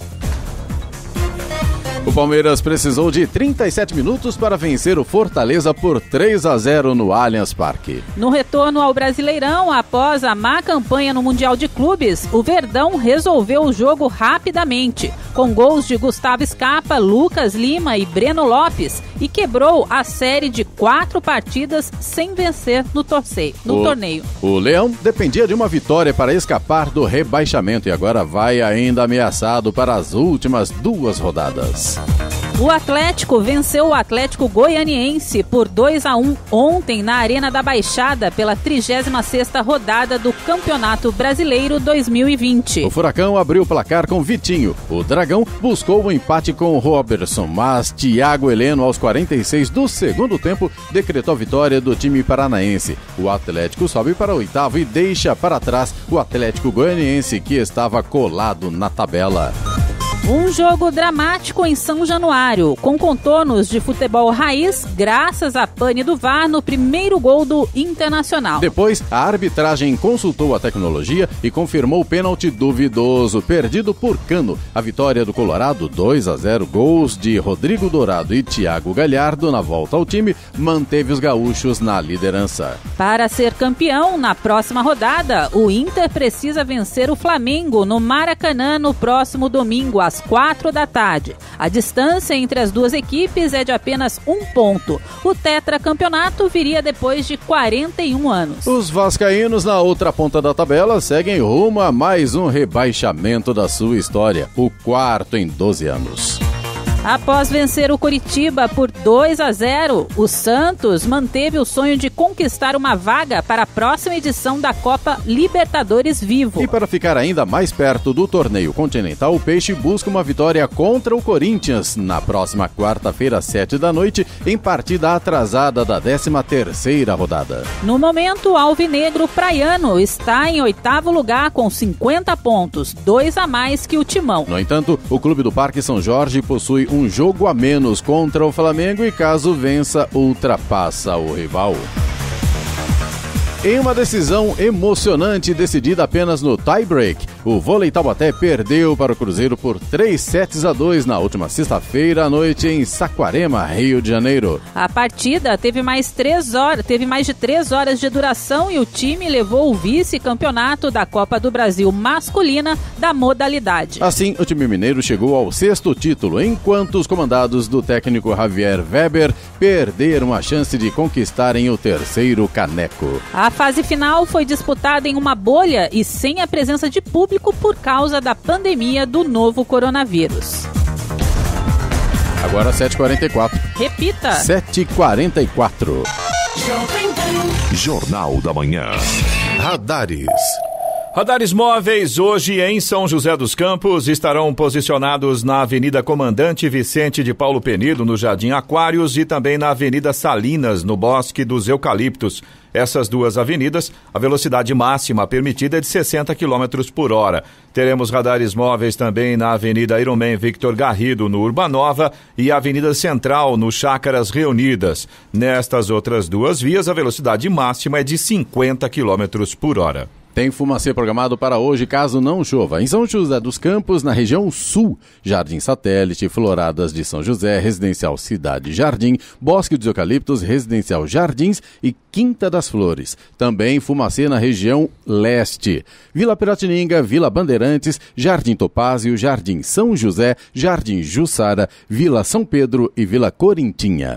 O Palmeiras precisou de trinta e sete minutos para vencer o Fortaleza por três a zero no Allianz Parque. No retorno ao Brasileirão, após a má campanha no Mundial de Clubes, o Verdão resolveu o jogo rapidamente, com gols de Gustavo Scarpa, Lucas Lima e Breno Lopes, e quebrou a série de quatro partidas sem vencer no, torceio, no o, torneio. O Leão dependia de uma vitória para escapar do rebaixamento e agora vai ainda ameaçado para as últimas duas rodadas. O Atlético venceu o Atlético Goianiense por dois a um ontem na Arena da Baixada pela trigésima sexta rodada do Campeonato Brasileiro dois mil e vinte. O Furacão abriu o placar com Vitinho. O Dragão buscou o empate com o Robertson, mas Thiago Heleno, aos quarenta e seis do segundo tempo, decretou a vitória do time paranaense. O Atlético sobe para o oitavo e deixa para trás o Atlético Goianiense, que estava colado na tabela. Um jogo dramático em São Januário, com contornos de futebol raiz, graças à pane do V A R no primeiro gol do Internacional. Depois, a arbitragem consultou a tecnologia e confirmou o pênalti duvidoso, perdido por Cano. A vitória do Colorado, dois a zero, gols de Rodrigo Dourado e Thiago Galhardo na volta ao time, manteve os gaúchos na liderança. Para ser campeão, na próxima rodada, o Inter precisa vencer o Flamengo no Maracanã no próximo domingo, às quatro da tarde. A distância entre as duas equipes é de apenas um ponto. O tetracampeonato viria depois de quarenta e um anos. Os vascaínos, na outra ponta da tabela, seguem rumo a mais um rebaixamento da sua história, o quarto em doze anos. Após vencer o Coritiba por dois a zero, o Santos manteve o sonho de conquistar uma vaga para a próxima edição da Copa Libertadores Vivo. E para ficar ainda mais perto do torneio continental, o Peixe busca uma vitória contra o Corinthians na próxima quarta-feira, às sete da noite, em partida atrasada da décima terceira rodada. No momento, o alvinegro praiano está em oitavo lugar com cinquenta pontos, dois a mais que o Timão. No entanto, o Clube do Parque São Jorge possui um jogo a menos contra o Flamengo e, caso vença, ultrapassa o rival. Em uma decisão emocionante decidida apenas no tie-break, o Vôlei Taubaté perdeu para o Cruzeiro por três sets a dois na última sexta-feira à noite em Saquarema, Rio de Janeiro. A partida teve mais, três horas, teve mais de três horas de duração e o time levou o vice-campeonato da Copa do Brasil masculina da modalidade. Assim, o time mineiro chegou ao sexto título, enquanto os comandados do técnico Javier Weber perderam a chance de conquistarem o terceiro caneco. A fase final foi disputada em uma bolha e sem a presença de público por causa da pandemia do novo coronavírus. Agora sete e quarenta e quatro. Repita. sete e quarenta e quatro. Jornal da Manhã. Radares. Radares móveis hoje em São José dos Campos estarão posicionados na Avenida Comandante Vicente de Paulo Penido, no Jardim Aquários, e também na Avenida Salinas, no Bosque dos Eucaliptos. Essas duas avenidas, a velocidade máxima permitida é de sessenta quilômetros por hora. Teremos radares móveis também na Avenida Ironman Victor Garrido, no Urbanova, e a Avenida Central, no Chácaras Reunidas. Nestas outras duas vias, a velocidade máxima é de cinquenta quilômetros por hora. Tem fumacê programado para hoje, caso não chova. Em São José dos Campos, na região sul, Jardim Satélite, Floradas de São José, Residencial Cidade Jardim, Bosque dos Eucaliptos, Residencial Jardins e Quinta das Flores. Também fumacê na região leste. Vila Piratininga, Vila Bandeirantes, Jardim Topázio, Jardim São José, Jardim Jussara, Vila São Pedro e Vila Corintinha.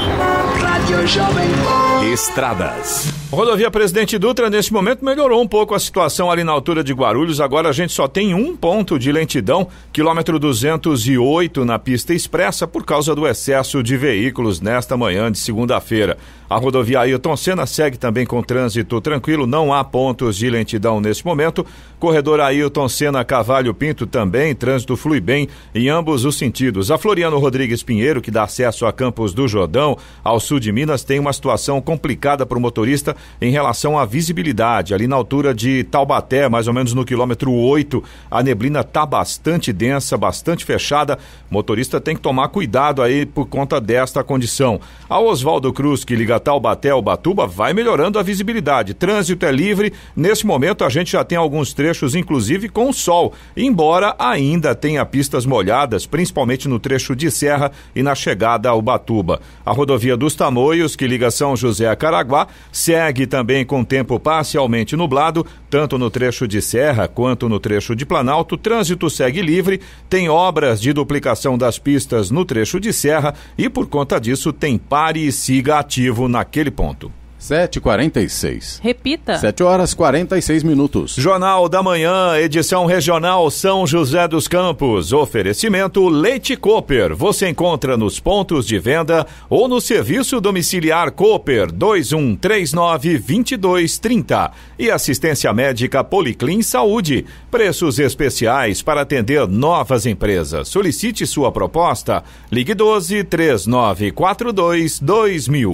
Estradas. Rodovia Presidente Dutra, neste momento, melhorou um pouco a situação ali na altura de Guarulhos. Agora a gente só tem um ponto de lentidão, quilômetro duzentos e oito na pista expressa, por causa do excesso de veículos nesta manhã de segunda-feira. A rodovia Ailton Senna segue também com trânsito tranquilo, não há pontos de lentidão neste momento. Corredor Ailton Senna Cavalho Pinto também, trânsito flui bem em ambos os sentidos. A Floriano Rodrigues Pinheiro, que dá acesso a Campos do Jordão, ao sul de Minas, tem uma situação complicada para o motorista em relação à visibilidade. Ali na altura de Taubaté, mais ou menos no quilômetro oito, a neblina está bastante densa, bastante fechada. O motorista tem que tomar cuidado aí por conta desta condição. A Oswaldo Cruz, que liga Taubaté ao Ubatuba, vai melhorando a visibilidade. Trânsito é livre. Nesse momento a gente já tem alguns trechos, inclusive com sol, embora ainda tenha pistas molhadas, principalmente no trecho de serra e na chegada ao Ubatuba. A rodovia dos Tamoios, que liga São José a Caraguá, segue também com tempo parcialmente nublado, tanto no trecho de serra quanto no trecho de Planalto. O trânsito segue livre, tem obras de duplicação das pistas no trecho de serra e, por conta disso, tem pare e siga ativo naquele ponto. sete e quarenta e seis. Repita. sete horas e quarenta e seis minutos. Jornal da Manhã, edição regional São José dos Campos. Oferecimento Leite Cooper. Você encontra nos pontos de venda ou no serviço domiciliar Cooper dois um três nove, dois dois três zero. E assistência médica Policlin Saúde. Preços especiais para atender novas empresas. Solicite sua proposta. Ligue doze, três nove quatro dois, dois mil.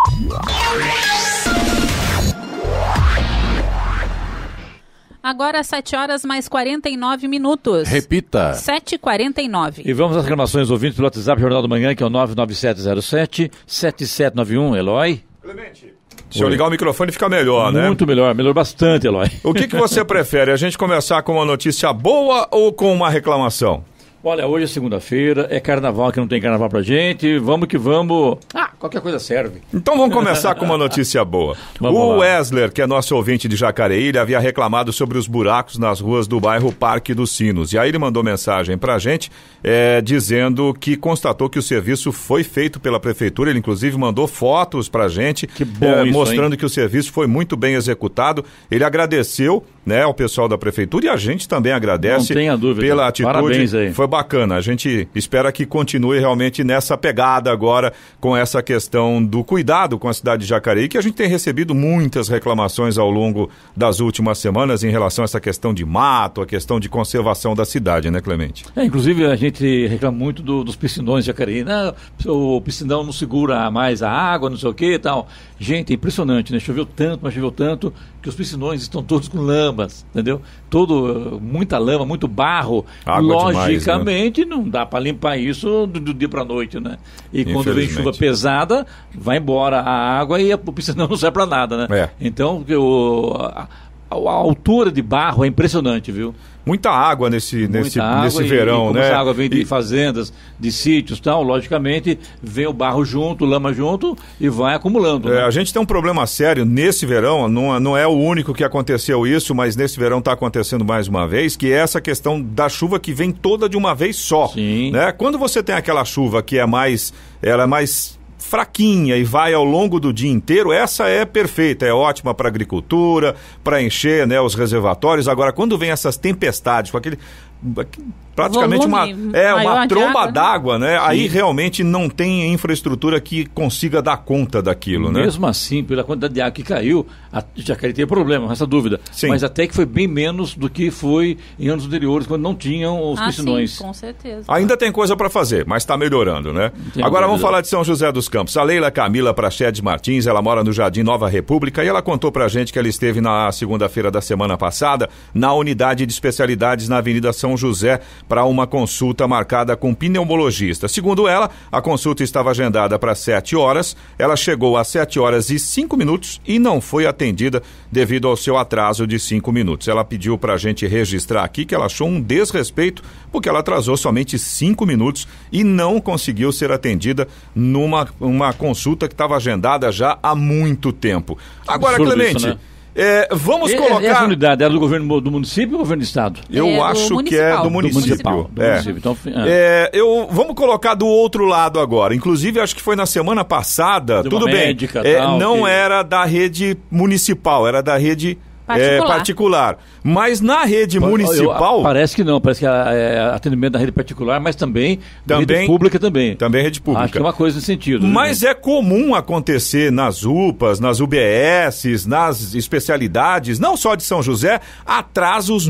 Agora sete horas mais quarenta e nove minutos. Repita. sete e quarenta e nove. E vamos às reclamações ouvintes pelo WhatsApp Jornal da Manhã, que é o nove nove sete zero sete, sete sete nove um. Eloy? Clemente. Se eu ligar o microfone fica melhor, né? Muito melhor, melhor bastante, Eloy. O que, que você prefere? A gente começar com uma notícia boa ou com uma reclamação? Olha, hoje é segunda-feira, é carnaval que não tem carnaval pra gente, vamos que vamos. Ah, qualquer coisa serve. Então vamos começar com uma notícia boa. O Wesley, que é nosso ouvinte de Jacareí, ele havia reclamado sobre os buracos nas ruas do bairro Parque dos Sinos. E aí ele mandou mensagem pra gente, é, dizendo que constatou que o serviço foi feito pela prefeitura. Ele inclusive mandou fotos pra gente, que bom é, isso, mostrando hein? que o serviço foi muito bem executado. Ele agradeceu, né, ao pessoal da prefeitura e a gente também agradece. Não tenha dúvida. Pela atitude. Parabéns aí. Foi bacana, a gente espera que continue realmente nessa pegada agora com essa questão do cuidado com a cidade de Jacareí, que a gente tem recebido muitas reclamações ao longo das últimas semanas em relação a essa questão de mato, a questão de conservação da cidade, né, Clemente? É, inclusive a gente reclama muito do, dos piscinões de Jacareí, né? O piscinão não segura mais a água, não sei o que e tal. Gente, é impressionante, né? Choveu tanto, mas choveu tanto que os piscinões estão todos com lamas, entendeu? Todo, muita lama, muito barro. Água Logicamente, demais, né? não dá para limpar isso do, do dia para noite, né? E quando vem chuva pesada, vai embora a água e a, o piscinão não serve para nada, né? É. Então, o, a, a, a altura de barro é impressionante, viu? Muita água nesse, Muita nesse, água nesse e, verão, e como né? Essa água vem de e... fazendas, de sítios e tal, logicamente vem o barro junto, lama junto e vai acumulando. É, né? a gente tem um problema sério nesse verão, não, não é o único que aconteceu isso, mas nesse verão está acontecendo mais uma vez, que é essa questão da chuva que vem toda de uma vez só. Sim. Né? Quando você tem aquela chuva que é mais, ela é mais fraquinha e vai ao longo do dia inteiro, essa é perfeita, é ótima para agricultura, para encher, né, os reservatórios. Agora, quando vem essas tempestades, com aquele praticamente Volume uma, é, uma tromba d'água, d'água, né? né? Aí Sim. realmente não tem infraestrutura que consiga dar conta daquilo, né? Mesmo assim, pela quantidade de água que caiu, a Jacareí teve problema, essa dúvida. Sim. Mas até que foi bem menos do que foi em anos anteriores, quando não tinham os ah, piscinões. Sim, com certeza. Ainda tem coisa para fazer, mas está melhorando, né? Tem Agora dúvida. vamos falar de São José dos Campos. A Leila Camila Prachedes Martins, ela mora no Jardim Nova República e ela contou pra gente que ela esteve na segunda-feira da semana passada na unidade de especialidades na Avenida São José para uma consulta marcada com pneumologista. Segundo ela, a consulta estava agendada para sete horas, ela chegou às sete horas e cinco minutos e não foi atendida devido ao seu atraso de cinco minutos. Ela pediu para a gente registrar aqui que ela achou um desrespeito porque ela atrasou somente cinco minutos e não conseguiu ser atendida numa uma consulta que estava agendada já há muito tempo. Agora, Absurdo Clemente, isso, né? é, vamos E, colocar... Essa unidade era do governo do município ou governo do estado? Eu É, do acho que municipal. é do Do município. municipal, do é. município. Então, ah. É, eu, vamos colocar do outro lado agora. Inclusive, acho que foi na semana passada. De uma Tudo bem. médica, É, tal, não que- era da rede municipal, era da rede Particular. é, particular. Mas na rede Eu- municipal. parece que não, parece que é, é atendimento da rede particular, mas também, da Também- rede pública também. Também rede pública. Acho que é uma coisa nesse sentido. né? Mas é comum acontecer nas U P As, nas U B S, nas especialidades, não só de São José, atrasos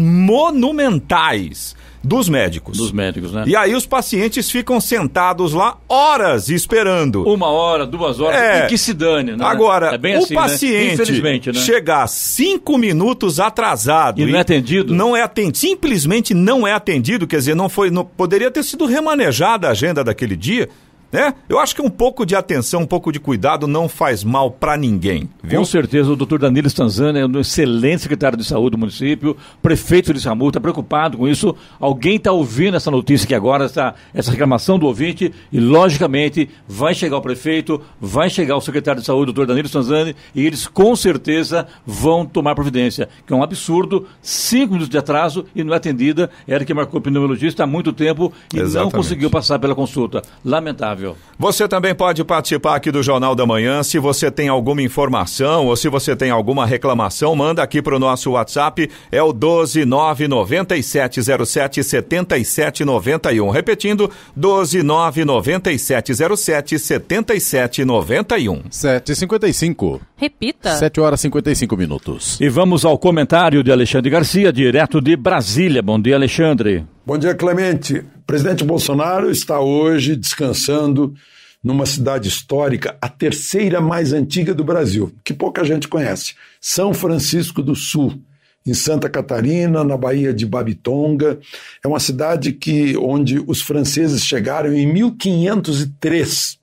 monumentais dos médicos. Dos médicos, né? E aí os pacientes ficam sentados lá horas esperando. Uma hora, duas horas, É. e que se dane, né? Agora, é bem o assim, né? paciente Infelizmente, né? chegar cinco minutos atrasado E não é atendido? Não é atendido, simplesmente não é atendido, quer dizer, não foi, não, poderia ter sido remanejada a agenda daquele dia, né? Eu acho que um pouco de atenção, um pouco de cuidado não faz mal pra ninguém, viu? Com certeza, o doutor Danilo Stanzani é um excelente secretário de saúde do município, prefeito de Samu, está preocupado com isso. Alguém está ouvindo essa notícia aqui agora, essa, essa reclamação do ouvinte, e logicamente vai chegar o prefeito, vai chegar o secretário de saúde, doutor Danilo Stanzani, e eles com certeza vão tomar providência, que é um absurdo, cinco minutos de atraso e não é atendida. Era que marcou o pneumologista há muito tempo e Exatamente. não conseguiu passar pela consulta. Lamentável. Flávio. Você também pode participar aqui do Jornal da Manhã. Se você tem alguma informação ou se você tem alguma reclamação, manda aqui para o nosso WhatsApp, é o doze nove nove sete zero sete sete sete nove um. Repetindo, doze nove nove sete zero sete sete sete nove um. sete e cinquenta e cinco. Repita. sete horas e cinquenta e cinco minutos. E vamos ao comentário de Alexandre Garcia, direto de Brasília. Bom dia, Alexandre. Bom dia, Clemente. O presidente Bolsonaro está hoje descansando numa cidade histórica, a terceira mais antiga do Brasil, que pouca gente conhece, São Francisco do Sul, em Santa Catarina, na Baía de Babitonga. É uma cidade que, onde os franceses chegaram em mil quinhentos e três.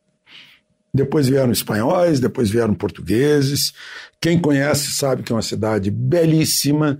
Depois vieram espanhóis, depois vieram portugueses. Quem conhece sabe que é uma cidade belíssima,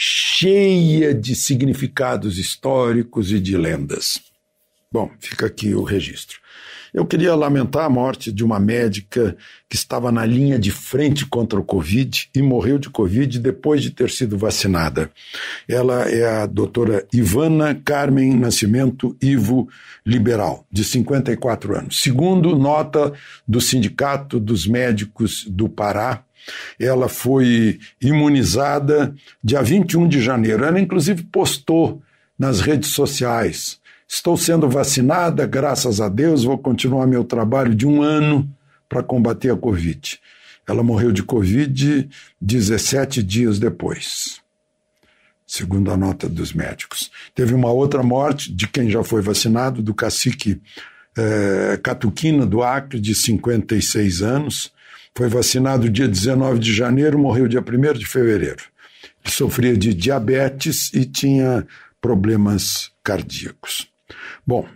cheia de significados históricos e de lendas. Bom, fica aqui o registro. Eu queria lamentar a morte de uma médica que estava na linha de frente contra o Covid e morreu de Covid depois de ter sido vacinada. Ela é a doutora Ivana Carmen Nascimento Ivo Liberal, de cinquenta e quatro anos. Segundo nota do Sindicato dos Médicos do Pará, ela foi imunizada dia vinte e um de janeiro. Ela, inclusive, postou nas redes sociais: estou sendo vacinada, graças a Deus, vou continuar meu trabalho de um ano para combater a Covid. Ela morreu de Covid dezessete dias depois, segundo a nota dos médicos. Teve uma outra morte de quem já foi vacinado, do cacique eh, Catuquina, do Acre, de cinquenta e seis anos. Foi vacinado dia dezenove de janeiro, morreu dia primeiro de fevereiro. Ele sofria de diabetes e tinha problemas cardíacos. Bom,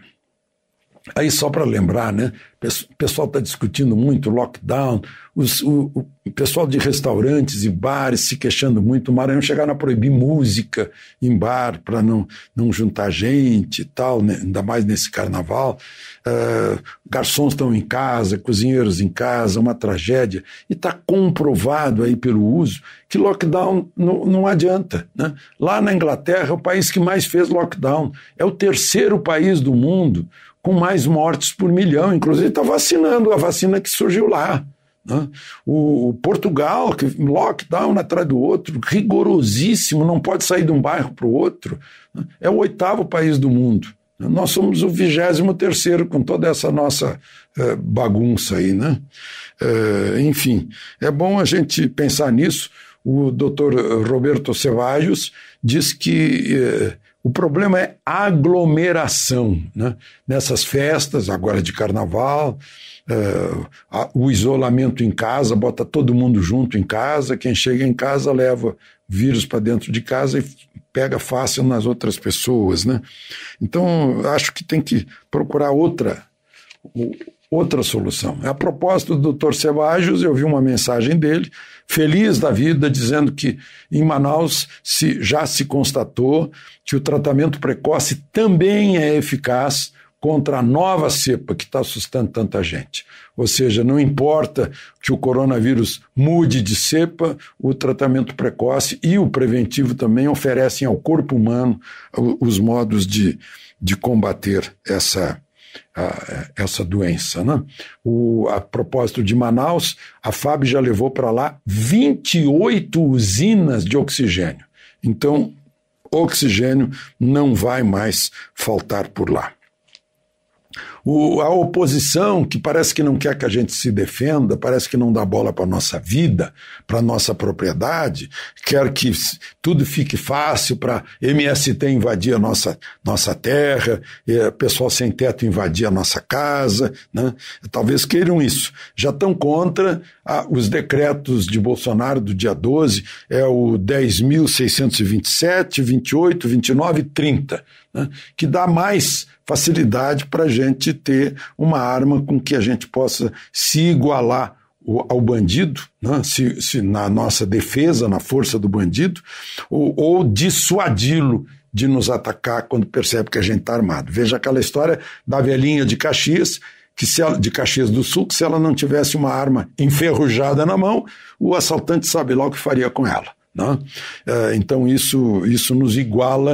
aí só para lembrar, né? O pessoal está discutindo muito lockdown, os, o, o pessoal de restaurantes e bares se queixando muito. O Maranhão chegaram a proibir música em bar para não, não juntar gente e tal, né? Ainda mais nesse carnaval. Uh, garçons estão em casa, cozinheiros em casa, uma tragédia. E está comprovado aí pelo uso que lockdown não, não adianta, né? Lá na Inglaterra é o país que mais fez lockdown. É o terceiro país do mundo com mais mortes por milhão, inclusive está vacinando a vacina que surgiu lá, né? O, o Portugal, que lockdown atrás do outro, rigorosíssimo, não pode sair de um bairro para o outro, né? É o oitavo país do mundo. Nós somos o vigésimo terceiro com toda essa nossa uh, bagunça aí, né? Uh, enfim, é bom a gente pensar nisso. O doutor Roberto Ceballos diz que uh, o problema é aglomeração, né? Nessas festas, agora de carnaval, uh, a, o isolamento em casa, bota todo mundo junto em casa, quem chega em casa leva vírus para dentro de casa e pega fácil nas outras pessoas, né? Então, acho que tem que procurar outra, outra solução. A propósito do doutor Ceballos, eu vi uma mensagem dele, feliz da vida, dizendo que em Manaus se, já se constatou que o tratamento precoce também é eficaz contra a nova cepa que está assustando tanta gente. Ou seja, não importa que o coronavírus mude de cepa, o tratamento precoce e o preventivo também oferecem ao corpo humano os modos de, de combater essa, a, essa doença, né? O, a propósito de Manaus, a F A B já levou para lá vinte e oito usinas de oxigênio. Então, oxigênio não vai mais faltar por lá. O, a oposição, que parece que não quer que a gente se defenda, parece que não dá bola para a nossa vida, para a nossa propriedade, quer que tudo fique fácil para M S T invadir a nossa, nossa terra, e pessoal sem teto invadir a nossa casa, né? Talvez queiram isso. Já estão contra a, os decretos de Bolsonaro do dia doze, é o dez mil seiscentos e vinte e sete, vinte e oito, vinte e nove e trinta, né? Que dá mais facilidade para a gente ter uma arma com que a gente possa se igualar ao bandido, né? se, se na nossa defesa, na força do bandido, ou, ou dissuadi-lo de nos atacar quando percebe que a gente está armado. Veja aquela história da velhinha de Caxias, que se ela, de Caxias do Sul, que se ela não tivesse uma arma enferrujada na mão, o assaltante sabe lá o que faria com ela, né? Então isso, isso nos iguala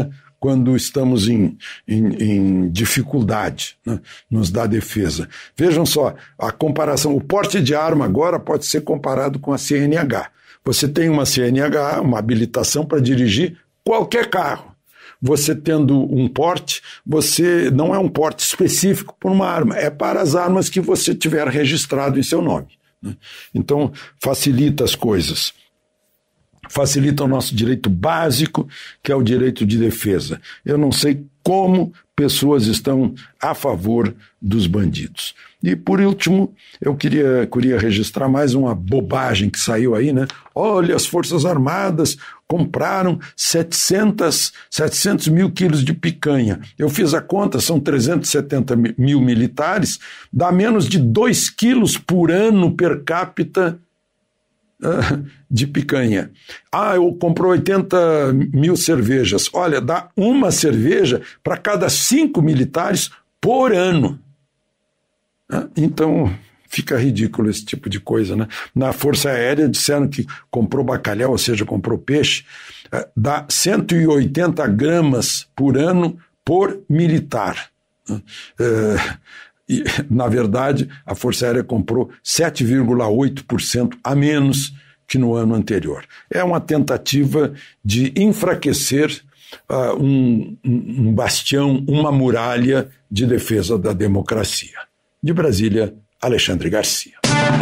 quando estamos em, em, em dificuldade, né, nos dá defesa. Vejam só, a comparação, o porte de arma agora pode ser comparado com a C N H. Você tem uma C N H, uma habilitação para dirigir qualquer carro. Você tendo um porte, você não é um porte específico por uma arma, é para as armas que você tiver registrado em seu nome, né? Então, facilita as coisas. Facilita o nosso direito básico, que é o direito de defesa. Eu não sei como pessoas estão a favor dos bandidos. E, por último, eu queria, queria registrar mais uma bobagem que saiu aí, né? Olha, as Forças Armadas compraram setecentos mil quilos de picanha. Eu fiz a conta, são trezentos e setenta mil militares, dá menos de dois quilos por ano per capita de picanha. Ah, eu comprou oitenta mil cervejas. Olha, dá uma cerveja para cada cinco militares por ano. Então, fica ridículo esse tipo de coisa, né? Na Força Aérea disseram que comprou bacalhau, ou seja, comprou peixe, dá cento e oitenta gramas por ano por militar. É, e, na verdade, a Força Aérea comprou sete vírgula oito por cento a menos que no ano anterior. É uma tentativa de enfraquecer uh, um, um bastião, uma muralha de defesa da democracia. De Brasília, Alexandre Garcia.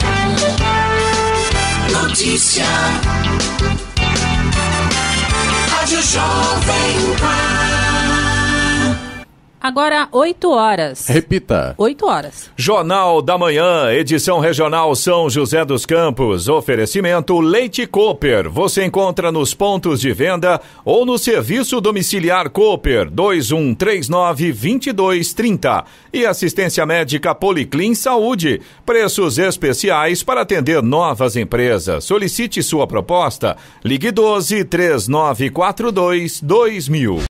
Notícia. Rádio Jovem Pan. Agora, oito horas. Repita. oito horas. Jornal da Manhã, edição regional São José dos Campos. Oferecimento Leite Cooper. Você encontra nos pontos de venda ou no serviço domiciliar Cooper dois um três nove, dois dois três zero. E assistência médica Policlin Saúde. Preços especiais para atender novas empresas. Solicite sua proposta. Ligue doze, três nove quatro dois, dois mil.